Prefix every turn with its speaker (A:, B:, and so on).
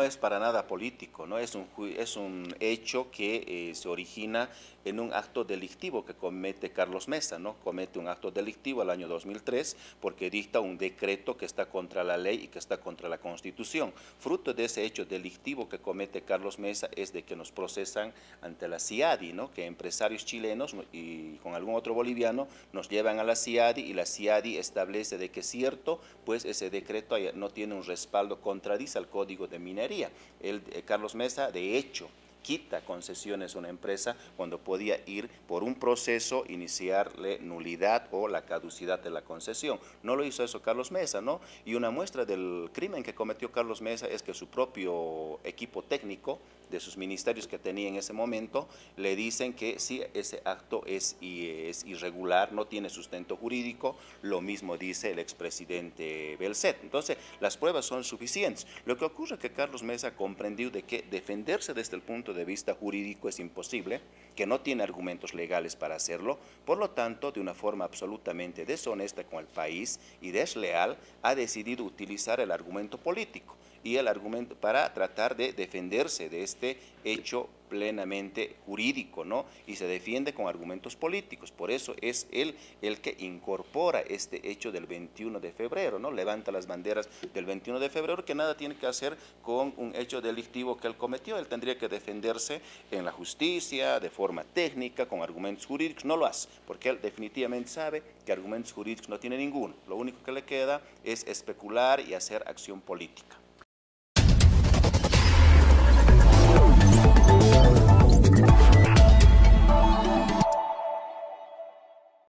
A: no es para nada político, ¿no? Es un hecho que se origina en un acto delictivo que comete Carlos Mesa, ¿no? Comete un acto delictivo el año 2003 porque dicta un decreto que está contra la ley y que está contra la Constitución. Fruto de ese hecho delictivo que comete Carlos Mesa es de que nos procesan ante la CIADI, ¿no? Que empresarios chilenos y con algún otro boliviano nos llevan a la CIADI y la CIADI establece de que es cierto, pues ese decreto no tiene un respaldo, contradice al Código de Minería. Carlos Mesa, de hecho, quita concesiones a una empresa cuando podía ir por un proceso, iniciarle nulidad o la caducidad de la concesión. No lo hizo eso Carlos Mesa, ¿no? Y una muestra del crimen que cometió Carlos Mesa es que su propio equipo técnico de sus ministerios que tenía en ese momento le dicen que sí, ese acto es irregular, no tiene sustento jurídico, lo mismo dice el expresidente Belset. Entonces, las pruebas son suficientes. Lo que ocurre es que Carlos Mesa comprendió de que defenderse desde el punto de vista jurídico es imposible, que no tiene argumentos legales para hacerlo, por lo tanto, de una forma absolutamente deshonesta con el país y desleal, ha decidido utilizar el argumento político y el argumento para tratar de defenderse de este hecho plenamente jurídico, ¿no? Y se defiende con argumentos políticos. Por eso es él el que incorpora este hecho del 21 de febrero, ¿no? Levanta las banderas del 21 de febrero que nada tiene que hacer con un hecho delictivo que él cometió. Él tendría que defenderse en la justicia, de forma técnica, con argumentos jurídicos. No lo hace, porque él definitivamente sabe que argumentos jurídicos no tiene ninguno. Lo único que le queda es especular y hacer acción política.